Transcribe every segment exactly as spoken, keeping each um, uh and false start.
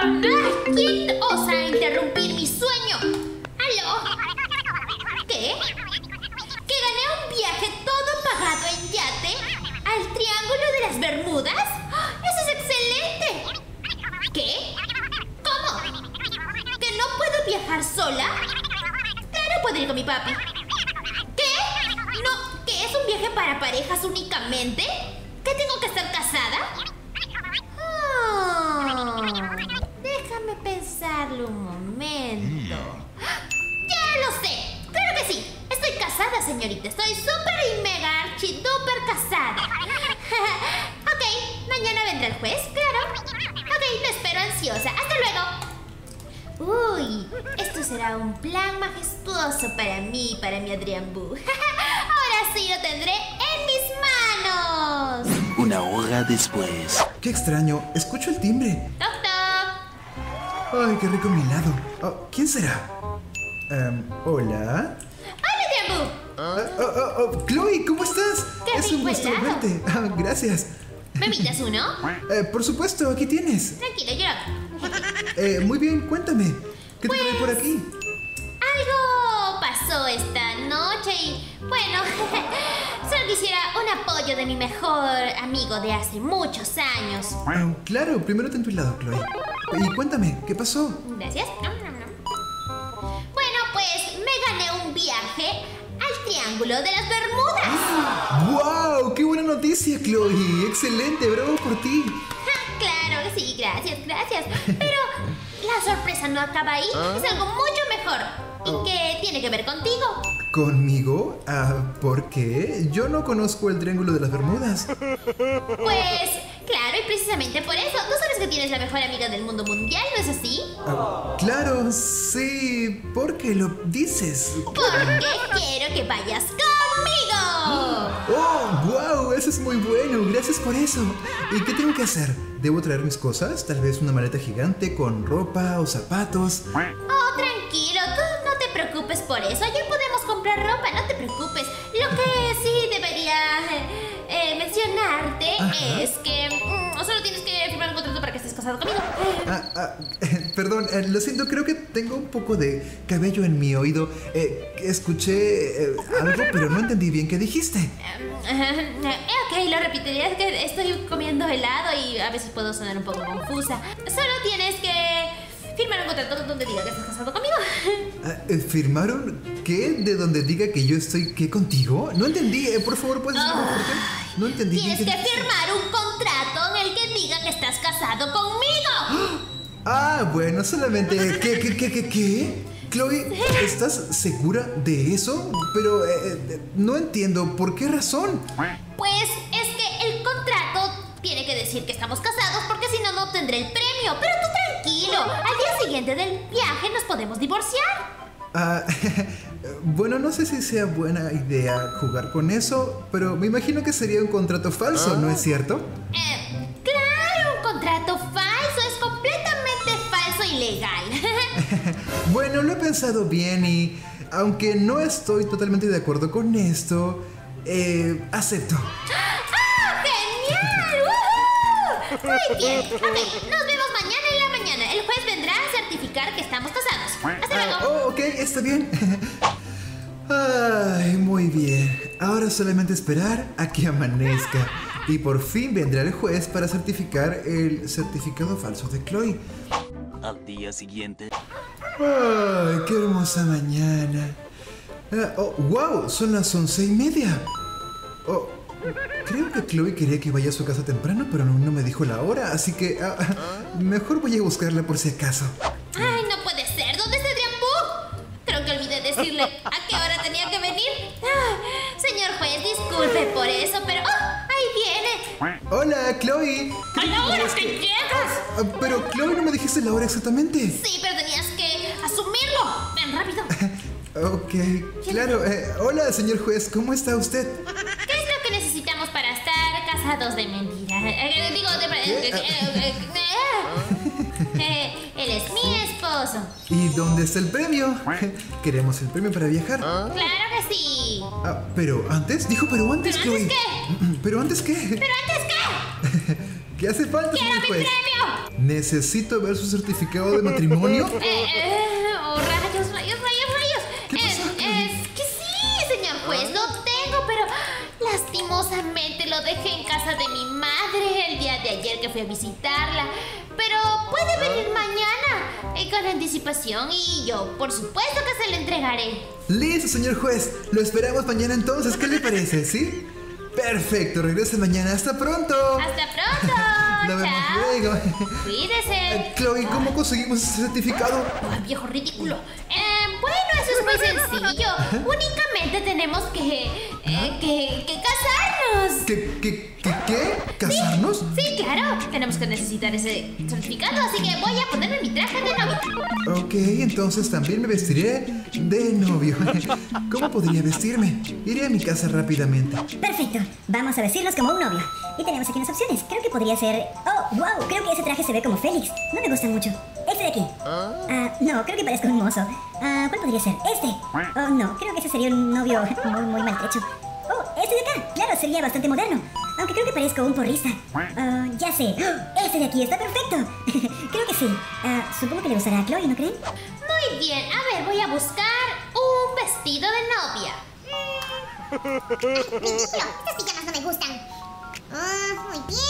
¿Quién osa interrumpir mi sueño? ¿Aló? ¿Qué? ¿Que gané un viaje todo pagado en yate al Triángulo de las Bermudas? ¡Eso es excelente! ¿Qué? ¿Cómo? ¿Que no puedo viajar sola? Claro, puedo ir con mi papi. ¿Qué? ¿No? ¿Que es un viaje para parejas únicamente? ¿Que tengo que estar casada? Oh, déjame pensarlo un momento. ¡Ya lo sé! ¡Claro que sí! Estoy casada, señorita. Estoy súper y mega archi duper casada. Ok, mañana vendrá el juez, claro. Ok, te espero ansiosa. ¡Hasta luego! Uy, esto será un plan majestuoso para mí y para mi Adrián Boo. Ahora sí lo tendré en mis manos. Una hora después. Qué extraño, escucho el timbre. Toc, toc. Ay, qué rico mi helado. Oh, ¿quién será? Um, Hola. ¡Hola, Adrián Boo! Oh, oh, oh, Chloe, ¿cómo estás? ¡Qué Es un rico gusto helado! verte. Ah, gracias. ¿Me invitas uno? Eh, por supuesto, aquí tienes. Tranquilo, yo lo hago. Eh, muy bien, cuéntame. ¿Qué te trae por aquí? Algo pasó esta noche y, bueno, solo quisiera un apoyo de mi mejor amigo de hace muchos años. Ah, claro, primero ten tu helado, Chloe. Y cuéntame, ¿qué pasó? Gracias. Bueno, pues me gané un viaje al Triángulo de las Bermudas. ¡Wow! ¡Qué buena noticia, Chloe! ¡Excelente! ¡Bravo por ti! Claro que sí, gracias, gracias. Pero la sorpresa no acaba ahí. Es algo mucho mejor. ¿Y qué tiene que ver contigo? ¿Conmigo? Ah, ¿por qué? Yo no conozco el Triángulo de las Bermudas. Pues, claro, y precisamente por eso. ¿Tú sabes que tienes la mejor amiga del mundo mundial, no es así? Ah, claro, sí. ¿Por qué lo dices? Porque quiero que vayas conmigo. ¡Oh, wow! Eso es muy bueno. Gracias por eso. ¿Y qué tengo que hacer? ¿Debo traer mis cosas? Tal vez una maleta gigante con ropa o zapatos. Oh, tranquilo, tú no te preocupes por eso. Ayer podemos comprar ropa, no te preocupes. Lo que sí debería eh, eh, mencionarte Ajá. es que mm, solo tienes que firmar un contrato para que estés casado conmigo. Ah, ah, eh, perdón, eh, lo siento, creo que tengo un poco de cabello en mi oído. Eh, escuché eh, algo, pero no entendí bien qué dijiste. Eh, ok, lo repetiré. Es que estoy comiendo helado y a veces puedo sonar un poco confusa. Solo tienes que firmar un contrato donde diga que estás casado conmigo. Ah, eh, ¿Firmaron qué? ¿De donde diga que yo estoy qué contigo? No entendí, eh, por favor, ¿puedes decirme por qué? No entendí. Tienes bien que qué dijiste. firmar un contrato en el que diga que estás casado conmigo. Ah, bueno, solamente... ¿Qué, qué, qué, qué, qué? Chloe, ¿estás segura de eso? Pero eh, eh, no entiendo, ¿por qué razón? Pues es que el contrato tiene que decir que estamos casados porque si no, no tendré el premio. Pero tú tranquilo, al día siguiente del viaje nos podemos divorciar. Ah, bueno, no sé si sea buena idea jugar con eso, pero me imagino que sería un contrato falso, ¿no es cierto? Eh, claro, un contrato falso es completamente falso y legal. Bueno, lo he pensado bien y aunque no estoy totalmente de acuerdo con esto, eh, acepto. ¡Ah, genial! ¡Woohoo! Muy bien. Ok, nos vemos mañana en la mañana. El juez vendrá a certificar que estamos casados. Hasta Ah, luego. oh, ok, está bien. Ay, muy bien. Ahora solamente esperar a que amanezca. Y por fin vendrá el juez para certificar el certificado falso de Chloe. Al día siguiente. Ay, qué hermosa mañana. Ah, oh, wow, son las once y media. Oh, creo que Chloe quería que vaya a su casa temprano, pero no, no me dijo la hora, así que ah, ah, mejor voy a buscarla por si acaso. Ay, no puede ser. ¿Dónde está Adrián Boo? Creo que olvidé decirle a qué hora tenía que venir. Ah, señor juez, disculpe por eso, pero... ¡Oh! Ahí viene. Hola, Chloe. ¡A la hora Es que que- llegas! Ah, pero Chloe, no me dijiste la hora exactamente. Sí, pero tenías que asumirlo. Ven, rápido. Ok, claro. Eh, hola, señor juez, ¿cómo está usted? ¿Qué es lo que necesitamos para estar casados de mentira? Eh, eh, digo, de... eh, eh, eh, eh, eh, él es mi esposo. ¿Y dónde está el premio? Queremos el premio para viajar. Claro que sí. Ah, pero antes, dijo, pero antes, ¿Pero antes Chloe. ¿Pero antes qué? ¿Pero antes qué? ¿Qué hace falta, ¡Quiero señor mi juez? premio! ¿Necesito ver su certificado de matrimonio? Eh, eh, oh, rayos, rayos, rayos, rayos. ¿Qué pasó, Eh, Chloe? es que sí, señor juez, lo tengo, pero lastimosamente lo dejé en casa de mi madre el día de ayer que fui a visitarla. Pero puede venir mañana eh, con anticipación y yo, por supuesto que se lo entregaré. Listo, señor juez. Lo esperamos mañana entonces. ¿Qué le parece? ¿Sí? Perfecto, regrese mañana. ¡Hasta pronto! Hasta pronto. Nos vemos Chao. luego. Cuídese. Eh, Chloe, ¿cómo conseguimos ese certificado? Ay, viejo ridículo. Eh, bueno, eso es muy sencillo. Únicamente tenemos que, eh, que, que casarnos. ¿Qué, qué, qué, qué? ¿Casarnos? Sí, claro. Tenemos que necesitar ese certificado, así que voy a ponerme mi traje de novia. Ok, entonces también me vestiré de novio. ¿Cómo podría vestirme? Iré a mi casa rápidamente. Perfecto, vamos a vestirnos como un novio. Y tenemos aquí unas opciones. Creo que podría ser... Oh, wow, creo que ese traje se ve como Félix. No me gusta mucho. Este de aquí. Ah, no, creo que parezco un mozo. Ah, ¿cuál podría ser? Este. Oh, no, creo que ese sería un novio muy, muy maltrecho. Oh, este de acá. Claro, sería bastante moderno. Aunque creo que parezco un porrista. Ah, ya sé. Oh, este de aquí está perfecto. Creo que sí. Ah, supongo que le gustará a Chloe, ¿no creen? Muy bien. A ver, voy a buscar un vestido de novia. Ridículo, estas pijamas no me gustan. Ah, muy bien.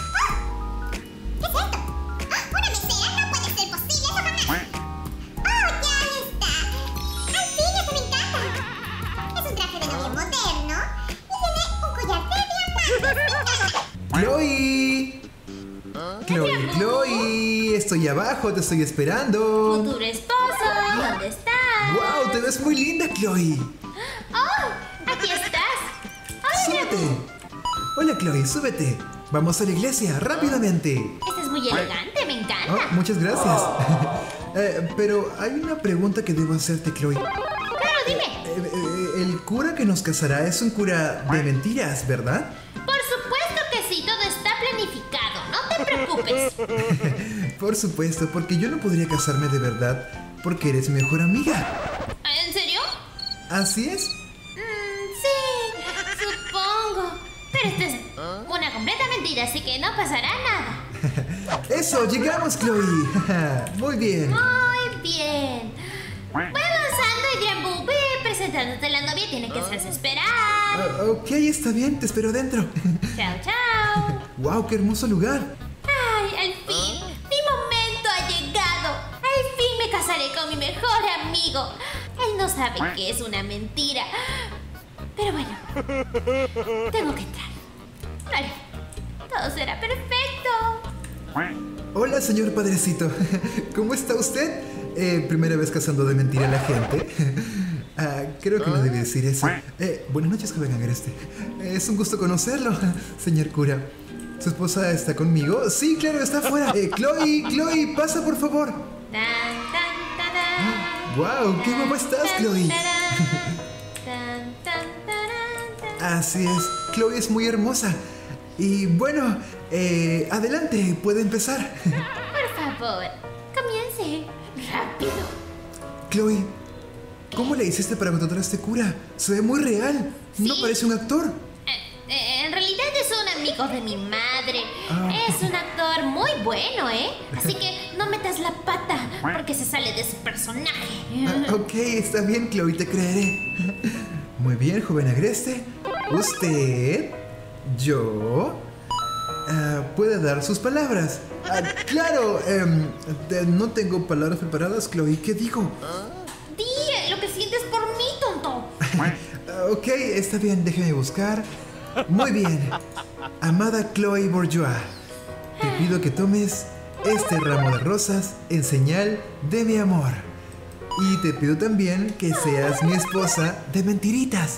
¡Ah! ¿Qué es esto? ¡Ah! ¡Una mesera! ¡No puede ser posible! ¡Eso jamás! ¡Oh, ya está! ¡Al fin, eso me encanta! Es un traje de novio moderno y tiene un collar de diamantes. ¡Chloe! ¡Chloe, Chloe! Estoy abajo, te estoy esperando. Futuro esposo, ¿dónde estás? ¡Wow! Te ves muy linda, Chloe. ¡Oh! Aquí estás. Hola, ¡Súbete! Dragu. Hola, Chloe, súbete. Vamos a la iglesia, rápidamente. Este es muy elegante, me encanta. Oh, muchas gracias. Eh, pero hay una pregunta que debo hacerte, Chloe. Claro, dime. Eh, eh, el cura que nos casará es un cura de mentiras, ¿verdad? Por supuesto que sí, todo está planificado. No te preocupes. Por supuesto, porque yo no podría casarme de verdad porque eres mi mejor amiga. ¿En serio? ¿Así es? Mm, sí, supongo. Pero esto es una completa mentira, así que no pasará nada. Eso, llegamos, Chloe. Muy bien. Muy bien. Voy avanzando y Drambu, ve presentándote a la novia, tiene que hacerse esperar. Ah, ok, está bien, te espero dentro. Chao, chao. Wow, qué hermoso lugar. Ay, al fin, mi momento ha llegado. Al fin me casaré con mi mejor amigo. Él no sabe que es una mentira. Pero bueno, tengo que entrar. Vale, todo será perfecto. Hola, señor padrecito. ¿Cómo está usted? Eh, ¿Primera vez casando de mentira a la gente? Ah, creo que no debí decir eso. Eh, buenas noches, joven Agreste. Es un gusto conocerlo, señor cura. ¿Su esposa está conmigo? Sí, claro, está afuera. Eh, Chloe, Chloe, pasa por favor. Tan, tan, tarán. Wow, qué guapa estás, Tan, Chloe. tarán. Tan, tan, tarán, tan. Así es, Chloe es muy hermosa. Y bueno, eh, adelante, puede empezar. Por favor, comience rápido. Chloe, ¿cómo le hiciste para contratar a este cura? Se ve muy real. No Sí. parece un actor. Eh, eh, en realidad es un amigo de mi madre. Ah. Es un actor muy bueno, ¿eh? Así que no metas la pata porque se sale de su personaje. Ah, ok, está bien, Chloe, te creeré. Muy bien, joven Agreste. Usted, yo, ah, puede dar sus palabras. Ah, claro, em, de- no tengo palabras preparadas, Chloe. ¿Qué digo? Di lo que sientes por mí, tonto. Ah, ok, está bien, déjeme buscar. Muy bien. Amada Chloe Bourgeois, te pido que tomes este ramo de rosas en señal de mi amor. Y te pido también que seas mi esposa de mentiritas.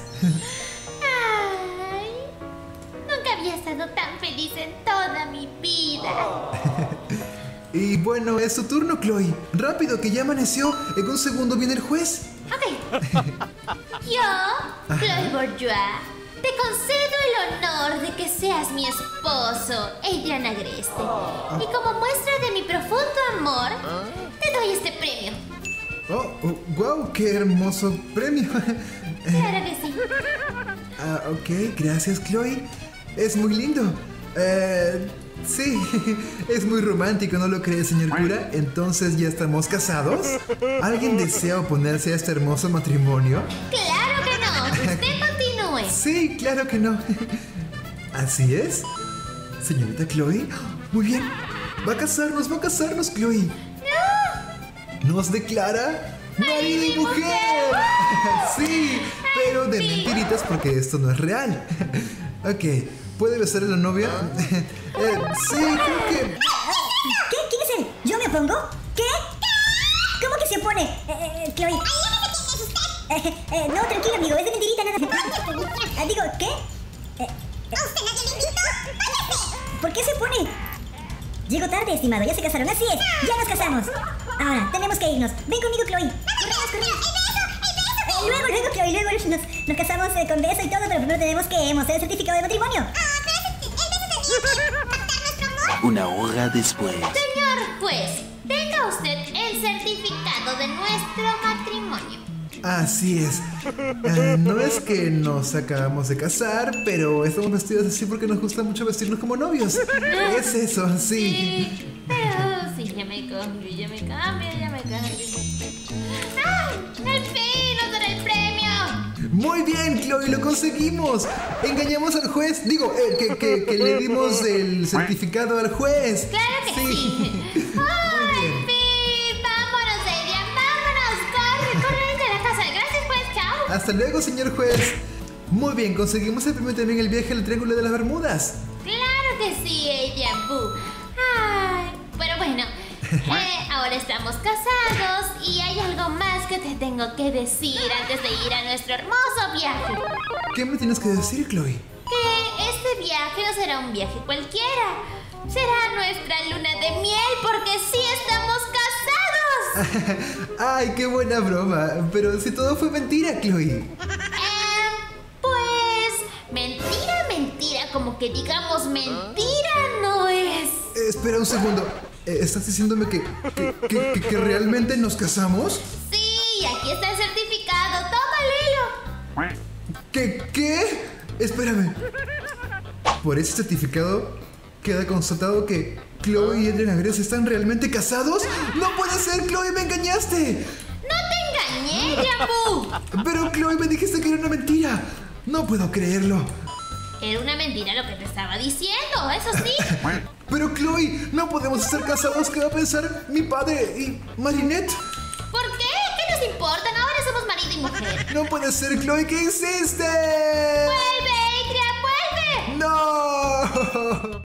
Ay, nunca había estado tan feliz en toda mi vida. Y bueno, es tu turno, Chloe. Rápido, que ya amaneció. En un segundo viene el juez. Ok. Yo, Chloe Bourgeois, te concedo el honor de que seas mi esposo, Adrian Agreste. Y como muestra de mi profundo amor, te doy este premio. Oh, oh, wow, qué hermoso premio. Claro que sí. Ah, ok, gracias, Chloe. Es muy lindo. Eh, Sí, es muy romántico, ¿no lo cree, señor cura? Entonces, ¿ya estamos casados? ¿Alguien desea oponerse a este hermoso matrimonio? ¡Claro que no! ¡Usted continúe! Sí, claro que no. ¿Así es? Señorita Chloe, muy bien. Va a casarnos, va a casarnos, Chloe. ¡No! ¿Nos declara marido y mujer? Sí, pero de mentiritas porque esto no es real. Ok, ¿puede besar a la novia? Eh, sí, creo que... ¿Qué? ¿Quién es él? ¿Yo me opongo? ¿Qué? ¿Cómo que se opone? Eh, eh, Chloe. Eh, eh, no, tranquilo, amigo, es de mentirita, nada. Ah, digo, ¿qué? Eh, ¿A usted nadie le invitó? ¡Váyase! ¿Por qué se opone? Llego tarde, estimado, ya se casaron, así es, ya nos casamos. Ahora, tenemos que irnos. Ven conmigo, Chloe. Corremos, corremos. Eh, luego, luego, Chloe, luego nos, nos casamos eh, con beso y todo, pero primero tenemos que mostrar el certificado de matrimonio. Ah, pero ese, el beso tenía que pactar nuestro amor. Una hora después. Señor juez, tenga usted el certificado de nuestro matrimonio. Así es. Eh, no es que nos acabamos de casar, pero estamos vestidos así porque nos gusta mucho vestirnos como novios. Es eso, sí. Sí, pero sí, ya me cambio, ya me cambio, ya me cambio. ¡Ay! ¡Al fin nos dará el premio! Muy bien, Chloe, lo conseguimos. Engañamos al juez. Digo, eh, que, que, que le dimos el certificado al juez. ¡Claro que sí! ¡Ay, al fin! ¡Vámonos, Adrian! ¡Vámonos! ¡Corre, corre desde la casa! ¡Gracias, juez! ¡Chao! Hasta luego, señor juez. Muy bien, conseguimos el premio también el viaje al Triángulo de las Bermudas. ¡Claro que sí, Adrian Boo! ¡Ay! Pero bueno, eh, ahora estamos casados y hay algo más que te tengo que decir antes de ir a nuestro hermoso viaje. ¿Qué me tienes que decir, Chloe? Que este viaje no será un viaje cualquiera. Será nuestra luna de miel porque sí estamos casados. Ay, qué buena broma. Pero si todo fue mentira, Chloe. Eh, pues mentira, mentira, como que digamos mentira no es. Eh, espera un segundo. Eh, ¿Estás diciéndome que, que, que, que, que realmente nos casamos? Sí, aquí está el certificado. Tómalo. ¿Qué? ¿Qué? Espérame. Por ese certificado queda constatado que Chloe y Adrian Agres están realmente casados. ¡No puede ser, Chloe! ¡Me engañaste! No te engañé, Yabu. Pero Chloe, me dijiste que era una mentira. No puedo creerlo. Era una mentira lo que te estaba diciendo, eso sí. Pero Chloe, no podemos estar casados. ¿Qué va a pensar mi padre y Marinette? ¿Por qué? ¿Qué nos importan? Ahora somos marido y mujer. No puede ser, Chloe. ¿Qué hiciste? ¡Vuelve, Adrian! ¡Vuelve! ¡No!